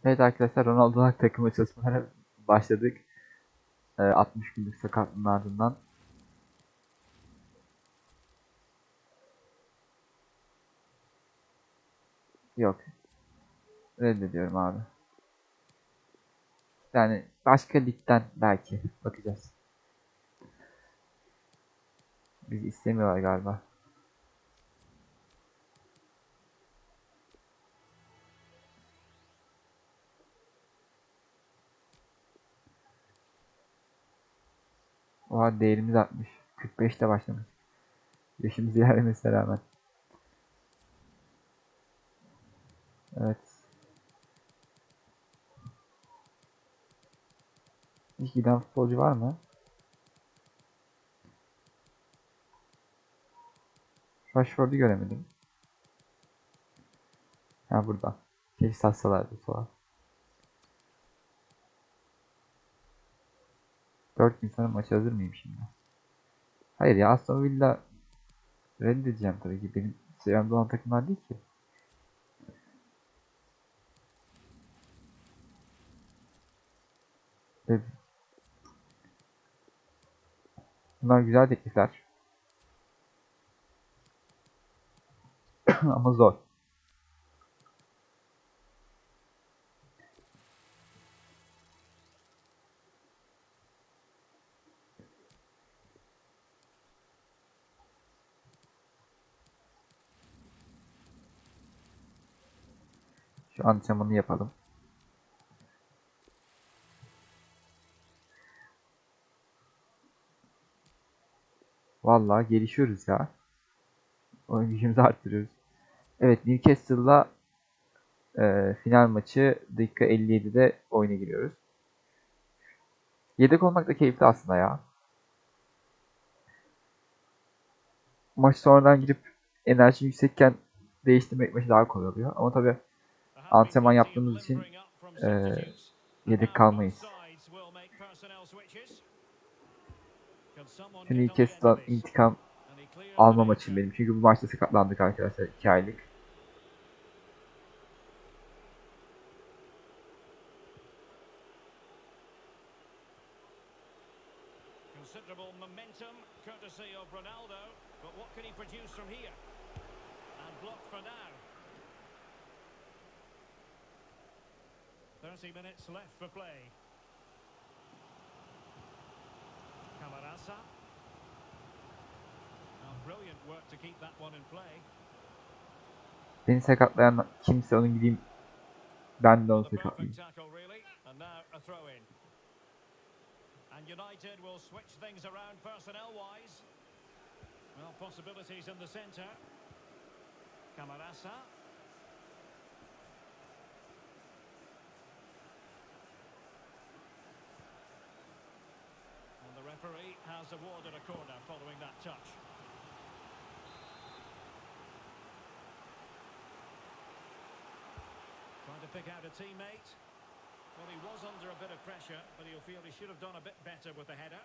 Evet arkadaşlar, Ronaldo'nun takımı çalışmalara başladık. 60 günlük sakatlığın ardından. Yok. Reddediyorum abi. Yani başka ligden belki bakacağız. Bizi istemiyorlar galiba. Oha, değerimiz artmış. 45'te başlamış. Yaşımız ilerlemesine rağmen. Evet. Hiç giden futbolcu var mı? Rashford'u göremedim. Ha, burada. Keşke satsalardı sonra. 4 gün sonra maça hazır mıyım şimdi? Hayır ya, Aston Villa reddedeceğim tabii ki. Benim sevmem olan takımlar değil ki. Ve bunlar güzel teklifler. Ama zor. Şu antrenmanı yapalım. Vallahi gelişiyoruz ya. Oyun gücümüzü arttırıyoruz. Evet, Newcastle'la final maçı dakika 57'de oyuna giriyoruz. Yedek olmak da keyifli aslında ya. Maç sonradan girip enerji yüksekken değiştirmek maçı daha kolay oluyor. Ama tabii antrenman yaptığımız için e, yedek kalmayız. Şu Newcastle'dan intikam alma maçım benim. Çünkü bu maçta sakatlandık arkadaşlar, 2 aylık. Considerable momentum, courtesy of Ronaldo. But what can he produce from here? And blocked for now. 30 minutes left for play. Camarasa. Brilliant work to keep that one in play. Beni sakatlayan kimse, onun gideyim ben de onu sakatlayayım. And now a throw in. And United will switch things around personnel-wise. Well, possibilities in the centre. Camarasa. And the referee has awarded a corner following that touch. Trying to pick out a teammate. Well, he was under a bit of pressure, but he'll feel he should have done a bit better with the header.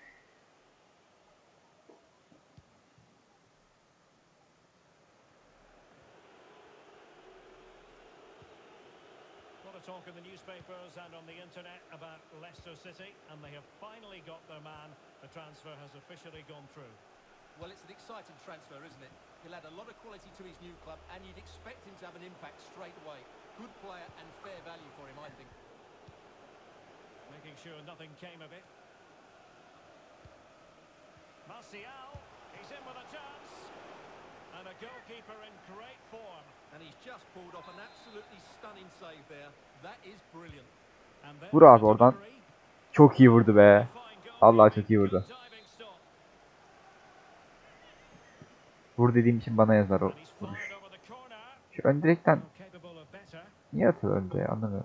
A lot of talk in the newspapers and on the internet about Leicester City, and they have finally got their man. The transfer has officially gone through. Well, it's an exciting transfer, isn't it? He'll add a lot of quality to his new club, and you'd expect him to have an impact straight away. Good player and fair value for him, I think. Making sure nothing came of it. Martial, he's in with a chance. And a goalkeeper in great form. And he's just pulled off an absolutely stunning save there. That is brilliant. Vur abi oradan. Çok iyi vurdu be. Vallahi çok iyi vurdu. Vur dediğim için bana yazar o vuruş. Şu ön direkten niye atıyor önde, anlamıyorum.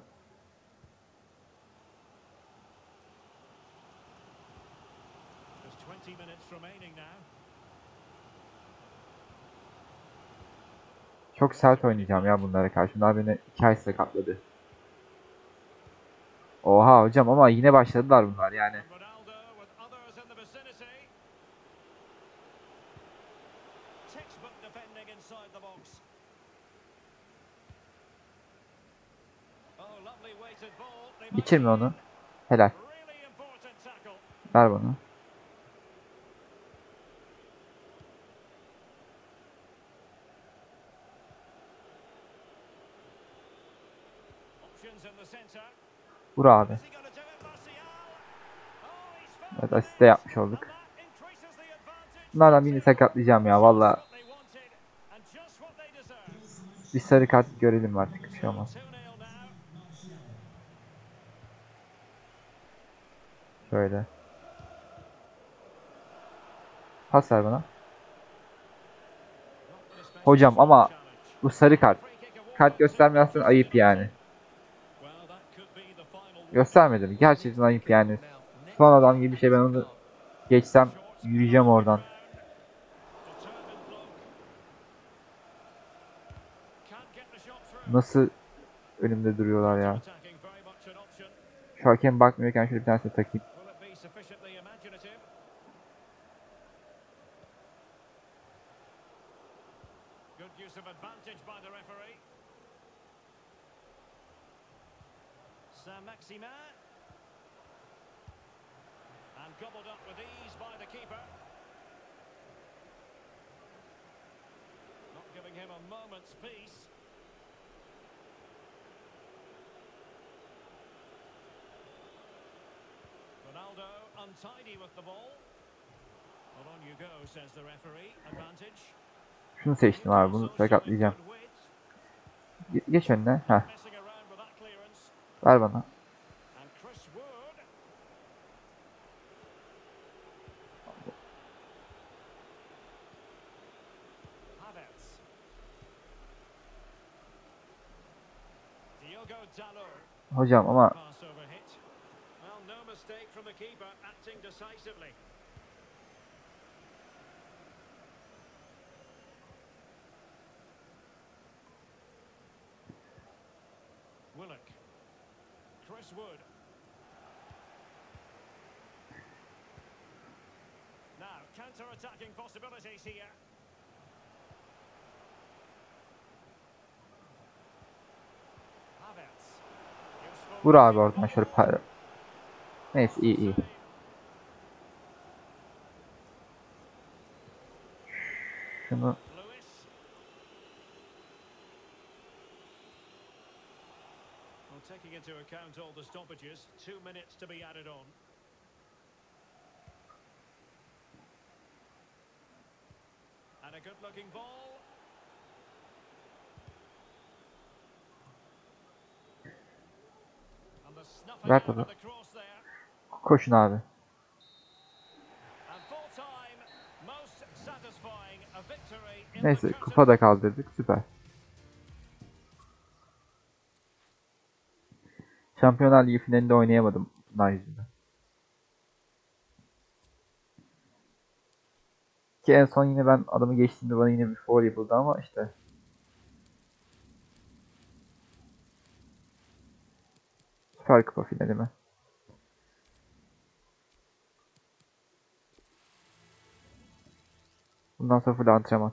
Çok sert oynayacağım ya bunlara karşı. Bunlar beni 2 ay sakatladı. Oha hocam, ama yine başladılar bunlar yani. Geçirme onu. Helal. Ver bunu. Vur abi. Evet, asist de yapmış olduk. Bunlardan birini sakatlayacağım ya valla. Bir sarı kart görelim artık, bir şey olmaz. Şöyle. Pas ver bana. Hocam ama bu sarı kart. Kart göstermezsen ayıp yani. Göstermedim. Gerçekten ayıp yani. Son adam gibi bir şey, ben onu geçsem yürüyeceğim oradan. Nasıl önümde duruyorlar ya. Şu hakem bakmıyorken şöyle bir tanesini takayım. Good use of advantage by the referee. Saint-Maximin. And gobbled up with ease by the keeper. Not giving him a moment's peace. Ronaldo untidy with the ball. Well, on you go, says the referee. Advantage. Şunu seçtim abi, bunu sakatlayacağım. Geç önüne. Heh. Ver bana. Hocam ama Willock. Chris Wood. Now, counter-attacking possibilities here. Havertz. vur abi oradan şöyle para. Neyse, iyi iyi. Şunu taking into account all the stoppages, 2 minutes to be added on. And a good-looking ball. And the snuffing ver out topu. of the cross there. Koşun abi. And full time, most satisfying a victory in the Neyse, curtain. kupa da kaldırdık, süper. Şampiyonlar Ligi finalinde oynayamadım bunlar yüzünden. Ki en son yine ben adamı geçtiğimde bana yine bir foul yapıldı ama işte. Süper Kupa finali mi? Bundan sonra full antrenman.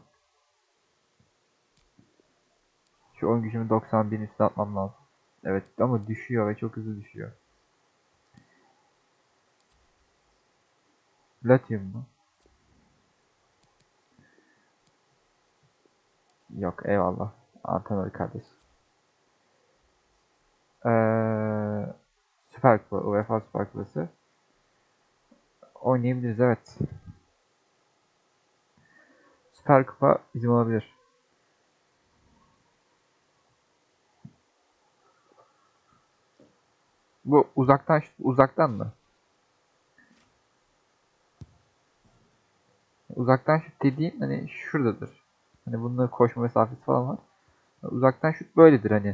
Şu oyun gücümü 91 üstüne atmam lazım. Evet ama düşüyor ve çok hızlı düşüyor. Latium mu? Yok, eyvallah. Antrenör kardeş. Süper Kupa, UEFA Süper Kupası. Oynayabiliriz, evet. Süper Kupa bizim olabilir. Bu uzaktan mı? Uzaktan şut dediğim hani şuradadır. Hani bunun koşma mesafesi falan var. Uzaktan şut böyledir hani.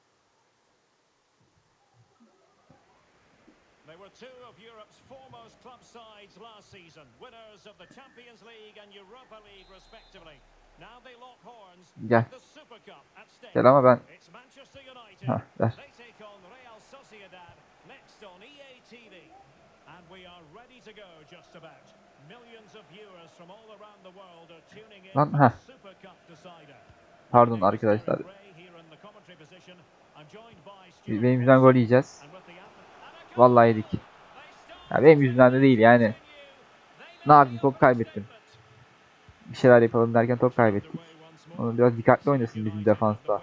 They were two of Europe's foremost club sides last season, winners of the Champions League and Europa League respectively. Now they lock horns Gel. with the Super Cup at stake. Gel ama ben... It's Manchester United. Ver. They take on Real Sociedad next on EA TV. And we are ready to go just about. Millions of viewers from all around the world are tuning in Lan, for the Super Cup decider. Pardon arkadaşlar. Benim yüzümden gol yiyeceğiz. Vallahi yedik. Ya benim yüzümden de değil yani. Ne yapayım, top kaybettim. Bir şeyler yapalım derken top kaybettik. Onu biraz dikkatli oynasın bizim defansta.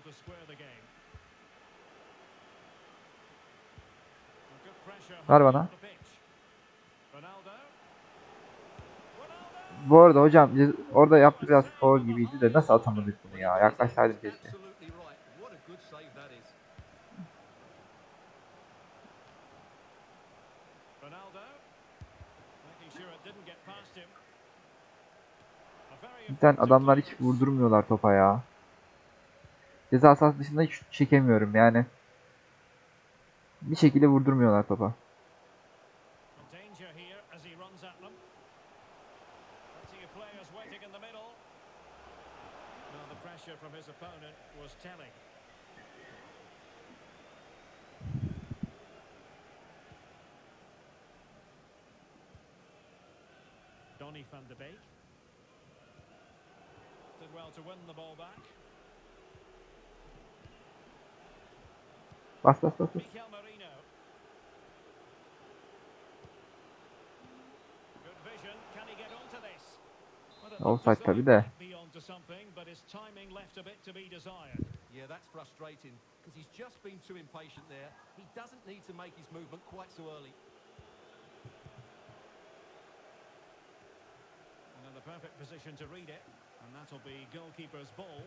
Ver bana. Bu arada hocam orada yaptığı biraz foul gibiydi de nasıl atamadık bunu ya? Yaklaşsaydım keşke. Absolutely right. What a good save that is. Cidden adamlar hiç vurdurmuyorlar topa ya. Ceza sahası dışında hiç şut çekemiyorum yani. Bir şekilde vurdurmuyorlar topa. Donny van de Beek did well to win the ball back. Bas bas bas bas. Mikel Merino. Good vision. Can he get onto this? Well, it looked Offside as though tabii he de. might be onto something, but his timing left a bit to be desired. Yeah, that's frustrating because he's just been too impatient there. He doesn't need to make his movement quite so early. And in the perfect position to read it, and that'll be goalkeeper's ball.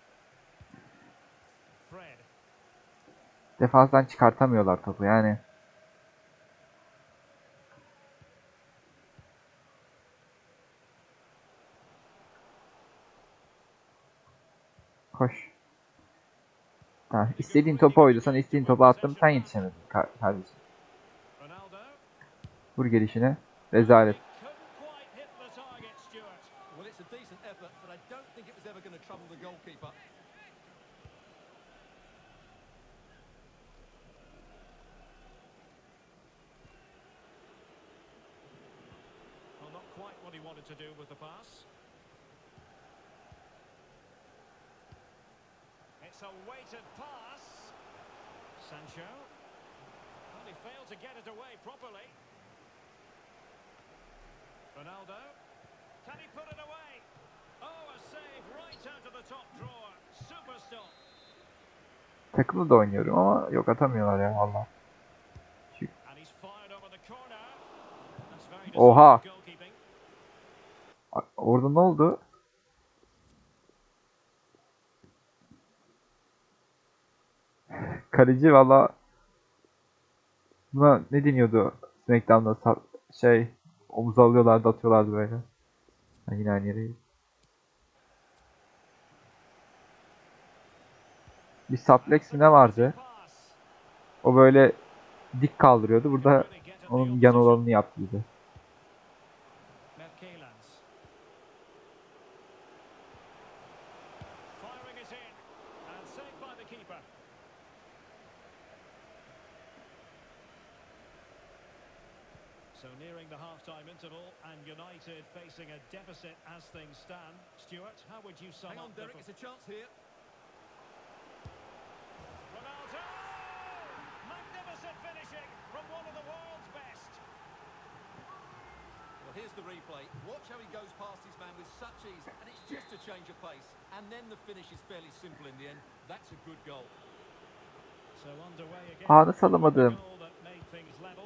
Fred. Defanstan çıkartamıyorlar topu yani. Koş. Ha, istediğin topu oydu. Sana istediğin topu attım. Sen yetişemedin kardeşim. Ronaldo. Vur gelişine. Rezalet. He couldn't quite hit the target, Stuart. Well, it's a decent effort, but I don't think it was ever going to trouble the goalkeeper. Well, not quite what he wanted to do with the pass. It's a weighted pass. Sancho. Well, he failed to get it away properly. Ronaldo. Can he put it away? Oh, a save right out of the top drawer. Super stop. Takımda da oynuyorum ama yok atamıyorlar ya valla. And he's fired over the corner. That's very Oha. decisive goalkeeping. Orada ne oldu? Kaleci valla buna ne deniyordu? Smackdown'da omuz alıyorlardı atıyorlardı böyle. Ha, yine aynı yere. Bir suplex mi ne vardı? Pass. O böyle dik kaldırıyordu. Burada onun yan olanını yaptı bize. Merkelans. Firing it in. And saved by the keeper. So nearing the half-time interval and United facing a deficit as things stand. Stuart, how would you sum Hang on, up Derek, it's a chance here. Ronaldo! Magnificent finishing from one of the world's best. Well, here's the replay. Watch how he goes past his man with such ease, and it's just a change of pace. And then the finish is fairly simple in the end. That's a good goal. So underway again. Nasıl alamadım? Goal that made things level.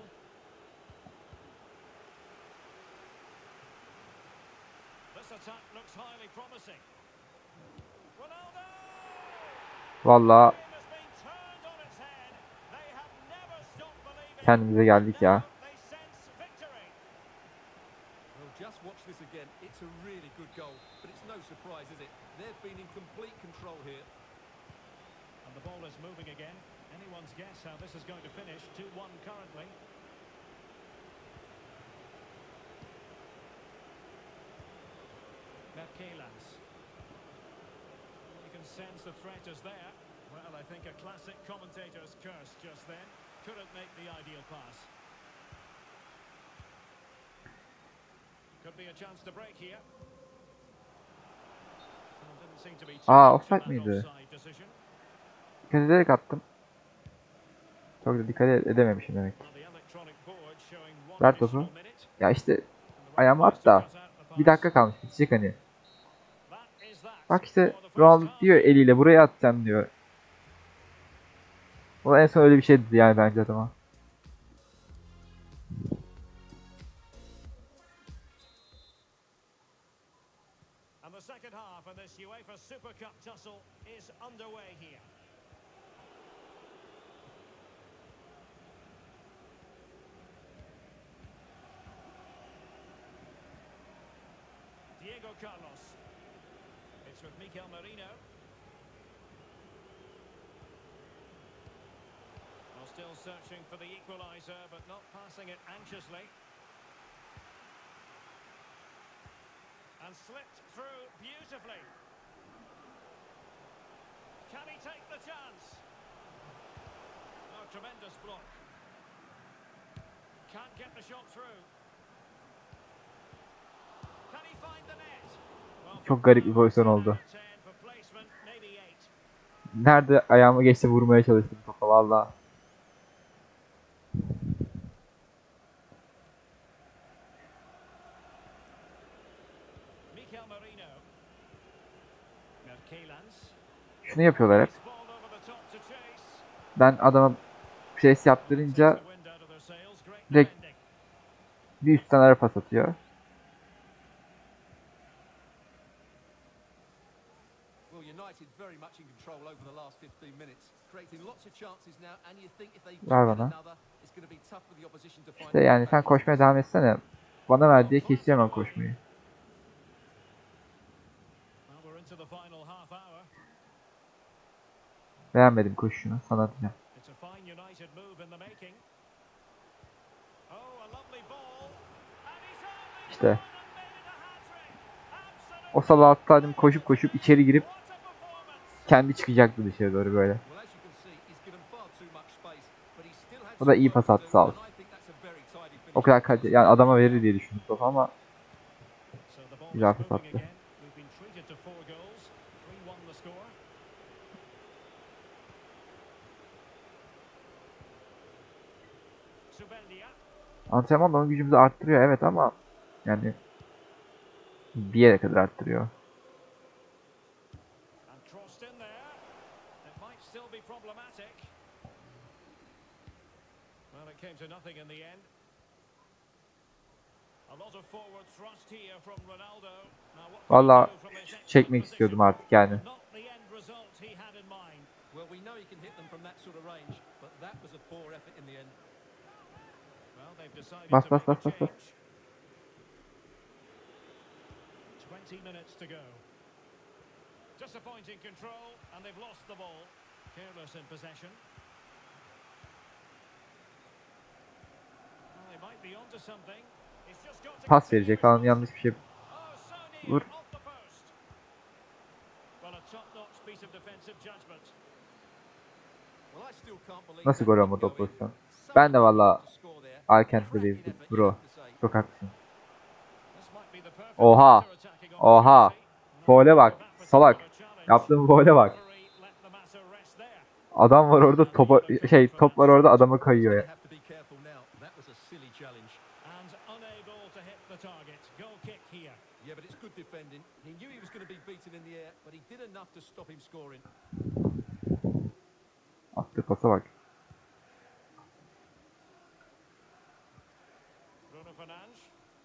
This attack looks highly promising. Ronaldo! Valla Game has been turned on its head. They have never stopped believing. kendimize geldik ya. Now they sense victory. Well, just watch this again. It's a really good goal, but it's no surprise, is it? They've been in complete control here. And the ball is moving again. Anyone's guess how this is going to finish. 2-1 currently. Merkelans. You can sense the threat is there. Well, I think a classic commentator's curse just then. Couldn't make the ideal pass. Could be a chance to break here. Well, didn't seem to be too much of offside that miydi? offside decision. Dikkat ederek attım. Çok da dikkat edememişim demek. Well, the electronic board showing one Ver additional topu. minute. Ya işte And the right ayağıma place at to da. cut out the Bir pass. dakika kalmış. Bitecek hani. That is that Bak işte for the first Ronaldo half diyor here. eliyle buraya atacağım diyor. O da en son öyle bir şey dedi yani bence adama. And the second half of this UEFA Super Cup tussle is underway here. Diego Carlos. It's with Mikel Merino. Well, still searching for the equaliser, but not passing it anxiously. And slipped through beautifully. Can he take the chance? Oh, tremendous block. Can't get the shot through. Can he find the net? Well, for Çok garip bir power, pozisyon 10 out oldu. of 10. For placement, maybe 8. Nerede ayağıma geçti vurmaya çalıştım topa valla. Mikel Merino. Merkelans. Şunu yapıyorlar hep. Ball over the top to chase. Ben adama pres Takes yaptırınca the wind out of their sails. Great direkt defending. bir üstten ara pas atıyor. Well, United very much in control over the last 15 minutes, creating lots of chances now, and you think if they do Ver get bana. another, it's going to be tough for the opposition to find İşte a way yani back sen into koşmaya this. devam etsene. Bana ver diye kesiyor hemen koşmayı. Well, we're into the final half hour. Beğenmedim koşuşunu. Sana diyeceğim. It's a fine United move in the making. Oh, a lovely ball. And he's only İşte gone and made it a hat-trick. o Absolutely salağı atsaydım koşup koşup içeri girip what a performance. kendi çıkacaktı dışarı doğru böyle. Well, as you can see, he's given far too much space, but he still had O da some iyi work pas to attı do, sağ olsun. and I think that's a very tidy finish. O kadar kalite yani adama verir diye düşündüm topu ama So the ball güzel is pas moving attı. again. We've been treated to 4 goals. 3-1 the score. Subeldia. Antrenman oyun gücümüzü arttırıyor evet ama yani bir yere kadar arttırıyor. And crossed in there. It might still be problematic. Well, it came to nothing in the end. A lot of forward thrust here from Ronaldo. Now what can he Valla do from his excellent çekmek position? istiyordum artık yani. Not the end result he had in mind. Well, we know he can hit them from that sort of range, but that was a poor effort in the end. Well, they've decided Bas to bas make bas a bas bas. change. 20 minutes to go. Disappointing control, and they've lost the ball. Careless in possession. Well, they might be onto something. He's just got to Pas continue verecek his falan run. yanlış bir şey. Oh, so near, Vur. off the post. Well, a top-notch piece of defensive judgment. Well, I still can't believe Nasıl that gol didn't olmadı go o in. pozisyon? Such Ben a de good valla to score there. Alkent'te Cracking de effort, you bro. have to say. Çok haklısın. This might be the perfect Oha. counter-attacking Oha. opportunity. Faule bak. Not that particular Salak. challenge. Yaptığım faule bak. Referee let the matter rest there. Adam var orada topa top var orada adama He's kayıyor going ya. to have to be careful now. That was a silly challenge. And unable to hit the target. Goal kick here. Yeah, but it's good defending. He knew he was going to be beaten in the air, but he did enough to stop him scoring. Attığı pasa bak. Bruno Fernandes.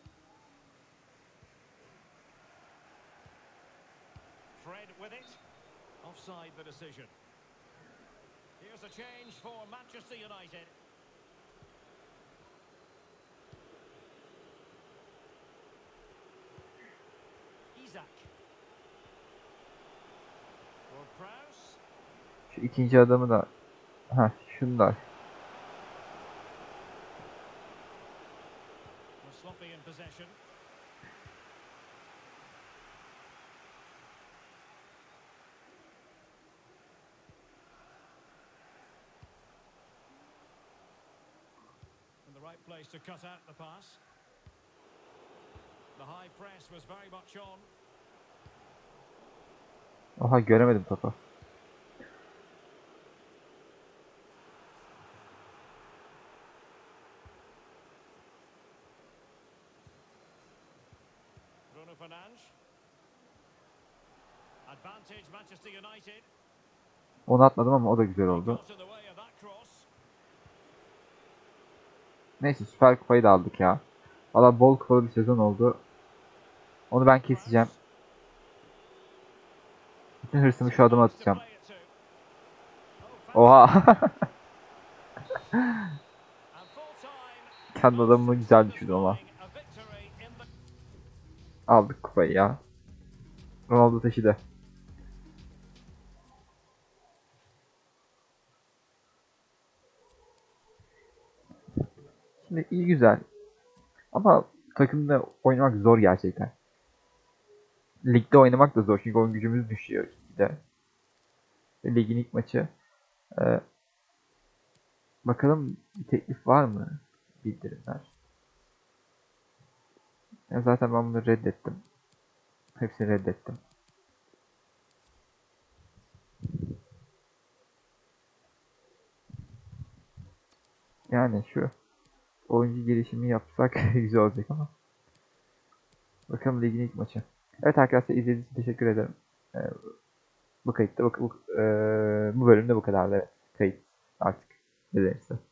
Fred with it. Offside the decision. Here's a change for Manchester United. Isak. For Prowse. Şu ikinci adamı da. Ha şunu da. Was sloppy in possession. In the right place to cut out the pass. The high press was very much on. Oha göremedim topu. Fernandes. Advantage Manchester United. Onu atmadım ama o da güzel oldu. Got in the way of that cross. Neyse Süper Kupayı da aldık ya. Valla bol kupalı bir sezon oldu. Onu ben keseceğim. Bütün hırsımı şu adıma atacağım. Oha. Kendi adamımı güzel düşürdüm ama. Aldık kupayı ya. Ronaldo taşıdı. Şimdi iyi güzel. Ama takımda oynamak zor gerçekten. Ligde oynamak da zor çünkü oyun gücümüz düşüyor ligde. Ligin ilk maçı. Ee, bakalım bir teklif var mı? Bildirimler. Ya zaten ben bunu reddettim. Hepsini reddettim. Yani şu oyuncu gelişimi yapsak güzel olacak ama. Bakalım ligin ilk maçı. Evet arkadaşlar izlediğiniz için teşekkür ederim. Ee, bu kayıtta bu bölümde bu kadardı. Evet, kayıt artık ne denirse.